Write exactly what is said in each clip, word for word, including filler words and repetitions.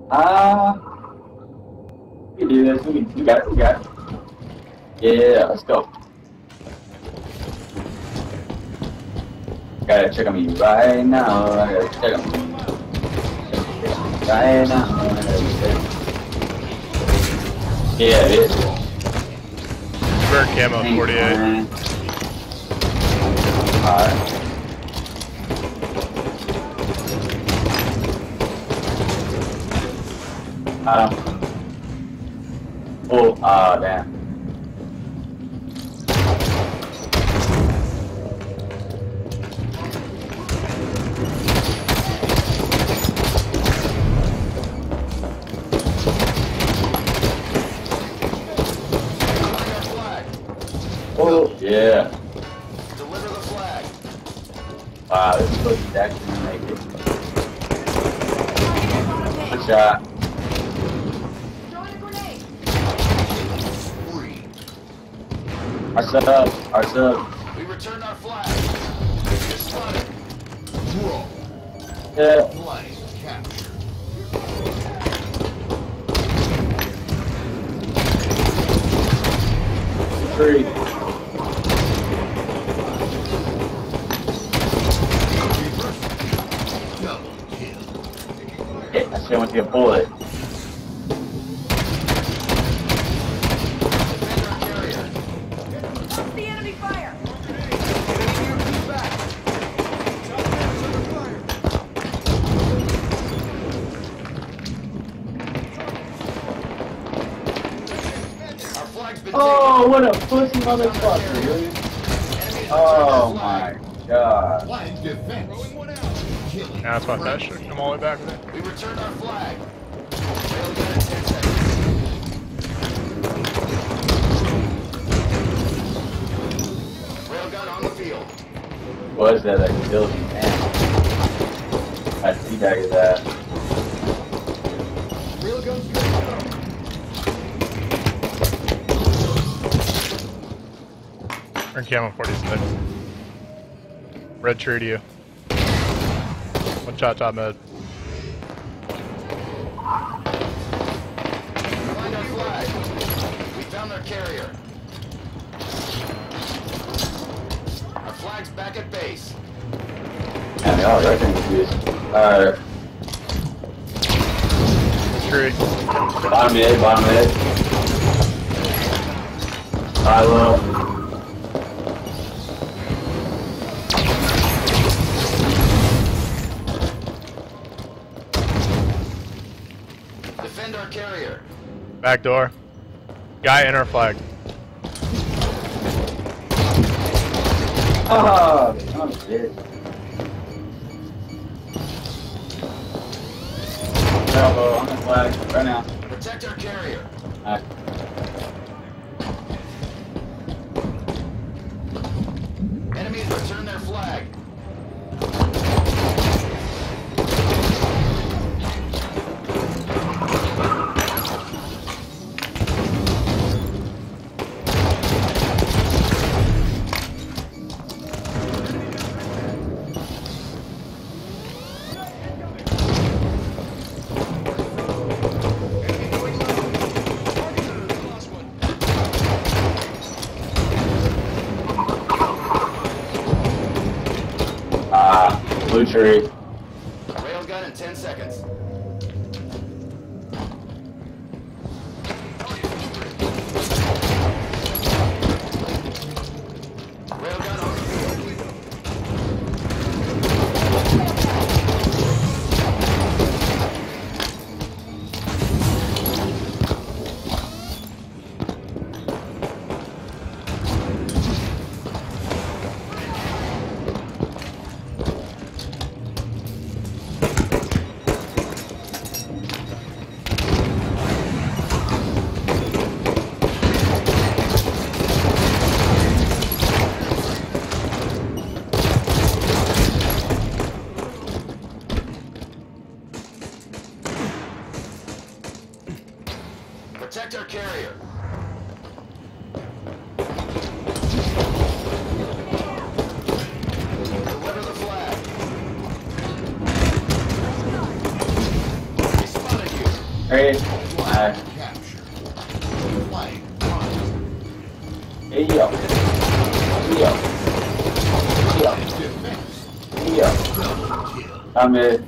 Ah, uh, we can do this. We, can, we got it. We got it. Yeah, let's go. Gotta check on me right now. I gotta check on me right now. Yeah, it is. Bird camo forty-eight. Alright. Um. Oh, ah, uh, damn. Oh, yeah. Deliver the flag. Wow, this push actually make it. Good shot. Our sub, our sub. We returned our flag. You're spotted. Draw. Yeah. Flag captured. Three. Hit, I should went to get a bullet. The enemy fire! Our flag's been Oh, what a pussy motherfucker, dude. Oh my god. Flag defense. Now that's my fast should come all the way back there. We returned our flag. Railgun in ten seconds. Railgun on the field. Was that that killed me, man? I teabagged that. Railgun's good to go. Bird camo forty-six. Red tree to you. One shot top mid. Find our flag. We found their carrier. Our flag's back at base. Yeah, they all are confused. Alright. Tree. Bottom mid, bottom mid. High low. Defend our carrier. Back door. Guy in our flag. Ah, oh shit. Elbow on the flag right now. Protect our carrier. Alright. Enemies return their flag. Blue tree. Railgun in ten seconds. Railgun on the field. Protect our carrier. Deliver the flag. We spotted you. Hey, Flag uh, captured. Flag won. hey yo, hey yo, hey yo, Defense. hey yo. Double kill. I'm in.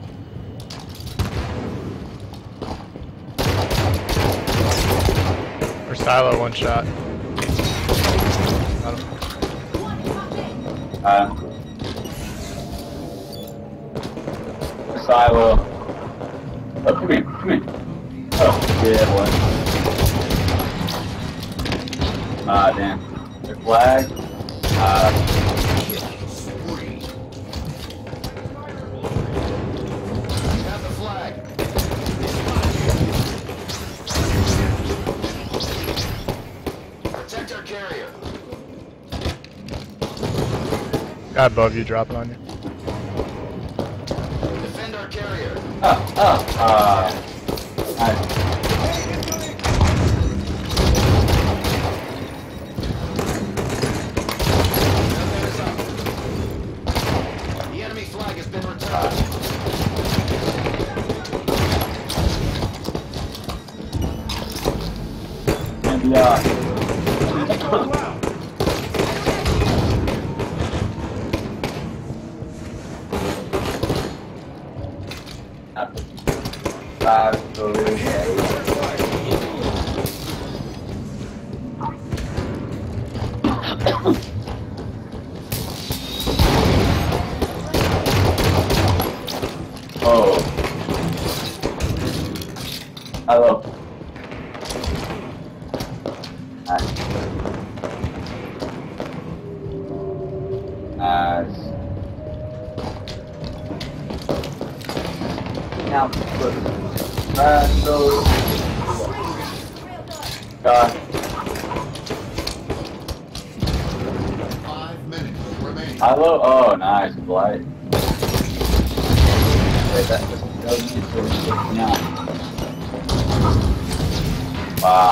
Or Silo one shot. Got him. Uh, Silo. Oh, come here, come here. Oh, yeah, what? Ah, damn. The flag. Uh, Killing spree. Have the flag. Protect our carrier. Guy above you dropping on you. Defend our carrier. oh, oh, uh, nice. Nothing is up. The enemy flag has been returned. And, uh, five, three, oh. Hello. Nice. Nice. Now, look. Uh, so. God. Five minutes remaining. Hello. Oh, nice. Blight. Wait, that doesn't get to sixty-nine. Wow.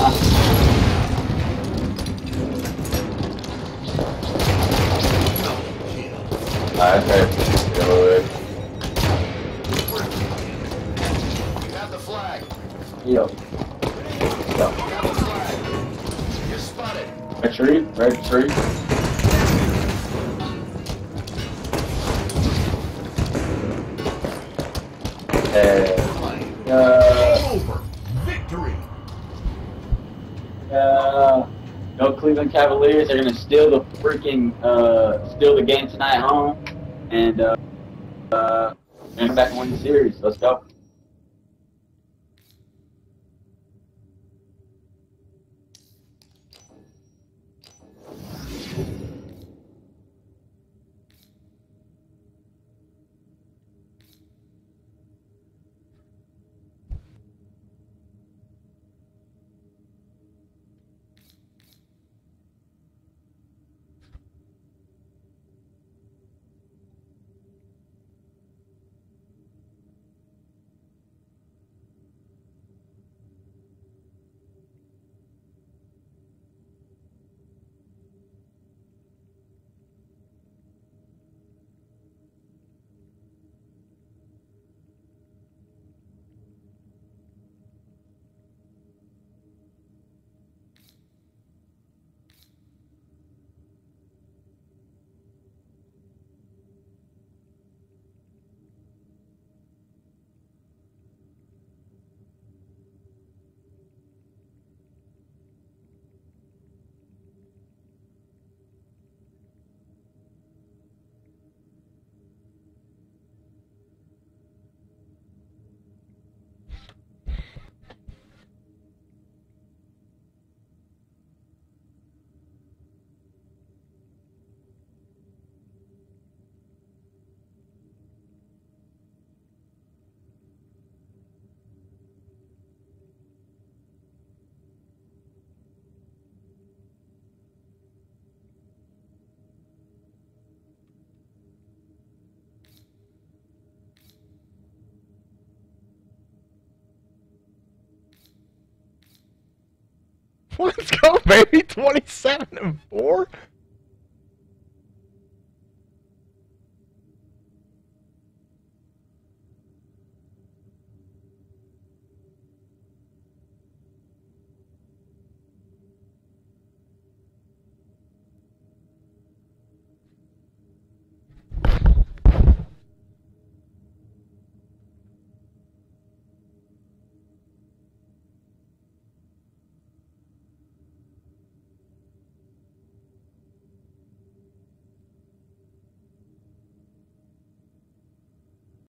Double kill. Okay. Good. You have the flag. Yo. Yo. You have the flag. You're spotted. Red tree. Red tree. Uh, uh, Over. Victory. uh, no Cleveland Cavaliers. They're gonna steal the freaking uh, steal the game tonight home, and uh, uh, and come back and win the series. Let's go. Let's go, baby. twenty-seven and four.